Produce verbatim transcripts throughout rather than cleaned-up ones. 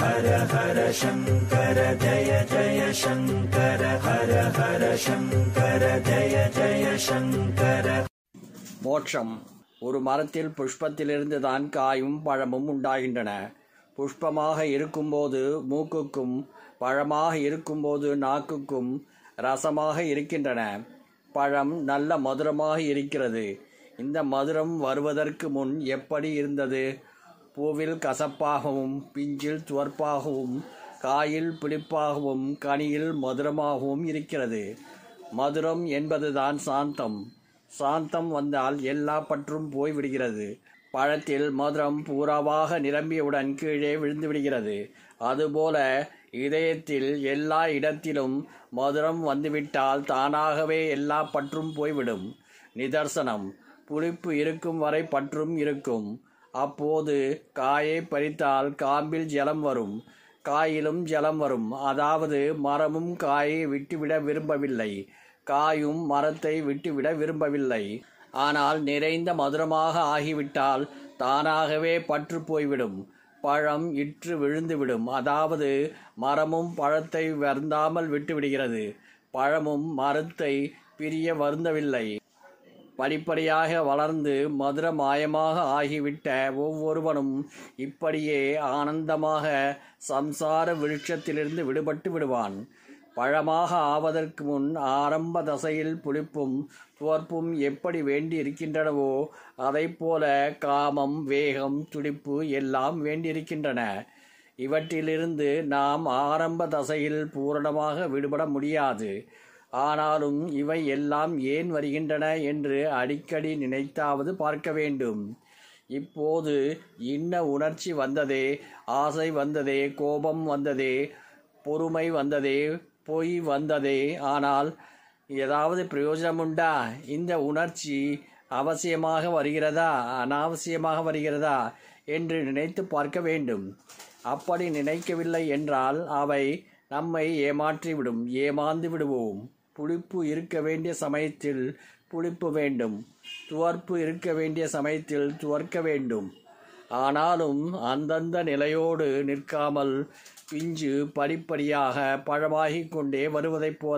ஹர ஹர சங்கர ஜய ஜய சங்கர ஹர ஹர சங்கர ஜய ஜய சங்கர. மோட்சம். ஒரு மரத்தில் புஷ்பத்திலிருந்து தான் காயும் பழமும் உண்டாகின்றன. புஷ்பமாக இருக்கும்போது மூக்குக்கும், பழமாக இருக்கும்போது நாக்குக்கும் ரசமாக இருக்கின்றன. பழம் நல்ல மதுரமாக இருக்கிறது. இந்த மதுரம் வருவதற்கு முன் எப்படி இருந்தது? பூவில் கசப்பாகவும், பிஞ்சில் துவர்ப்பாகவும், காயில் புளிப்பாகவும், கனியில் மதுரமாகவும் இருக்கிறது. மதுரம் என்பதுதான் சாந்தம். சாந்தம் வந்தால் எல்லா பற்றும் போய்விடுகிறது. பழத்தில் மதுரம் பூராவாக நிரம்பியவுடன் கீழே விழுந்து விடுகிறது. அதுபோல இதயத்தில் எல்லா இடத்திலும் மதுரம் வந்துவிட்டால் தானாகவே எல்லா பற்றும் போய்விடும். நிதர்சனம். புளிப்பு இருக்கும் வரை பற்றும் இருக்கும். அப்போது காயை பறித்தால் காம்பில் ஜலம் வரும், காயிலும் ஜலம் வரும். அதாவது மரமும் காயை விட்டுவிட விரும்பவில்லை, காயும் மரத்தை விட்டுவிட விரும்பவில்லை. ஆனால் நிறைந்த மதுரமாக ஆகிவிட்டால் தானாகவே பற்று போய்விடும். பழம் இற்று விழுந்துவிடும். அதாவது மரமும் பழத்தை வருந்தாமல் விட்டுவிடுகிறது, பழமும் மரத்தை பிரிய வருந்தவில்லை. படிப்படியாக வளர்ந்து மதுர மாயமாக ஆகிவிட்ட ஒவ்வொருவனும் இப்படியே ஆனந்தமாக சம்சார விருட்சத்திலிருந்து விடுபட்டு விடுவான். பழமாக ஆவதற்கு முன் ஆரம்ப தசையில் புளிப்பும் துவர்ப்பும் எப்படி வேண்டி இருக்கின்றனவோ அதைப்போல காமம், வேகம், துடிப்பு எல்லாம் வேண்டியிருக்கின்றன. இவற்றிலிருந்து நாம் ஆரம்ப தசையில் பூரணமாக விடுபட முடியாது. ஆனாலும் இவை எல்லாம் ஏன் வருகின்றன என்று அடிக்கடி நினைத்தாவது பார்க்க வேண்டும். இப்போது இன்ன உணர்ச்சி வந்ததே, ஆசை வந்ததே, கோபம் வந்ததே, பொறுமை வந்ததே, பொய் வந்ததே, ஆனால் ஏதாவது பிரயோஜனமுண்டா? இந்த உணர்ச்சி அவசியமாக வருகிறதா, அனாவசியமாக வருகிறதா என்று நினைத்து பார்க்க வேண்டும். அப்படி நினைக்கவில்லை என்றால் அவை நம்மை ஏமாற்றிவிடும், ஏமாந்து விடுவோம். புளிப்பு இருக்க வேண்டிய சமயத்தில் புளிப்பு வேண்டும், துவர்ப்பு இருக்க வேண்டிய சமயத்தில் துவர்க்க வேண்டும். ஆனாலும் அந்தந்த நிலையோடு நிற்காமல் பிஞ்சு படிப்படியாக பழமாகிக் கொண்டே வருவதைப் போல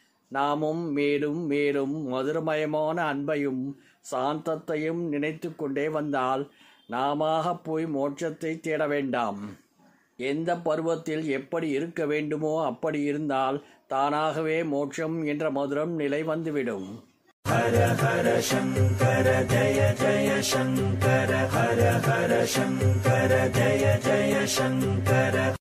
நாமும் மேலும் மேலும் மதுரமயமான அன்பையும் சாந்தத்தையும் நினைத்து கொண்டே வந்தால் நாமாக போய் மோட்சத்தை தேட வேண்டாம். எந்த பருவத்தில் எப்படி இருக்க வேண்டுமோ அப்படி இருந்தால் தானாகவே மோட்சம் என்ற மதுரம் நிலை வந்துவிடும். ஹர ஹர சங்கர ஜய ஜய சங்கர ஹர ஹர சங்கர ஜய ஜய சங்கர.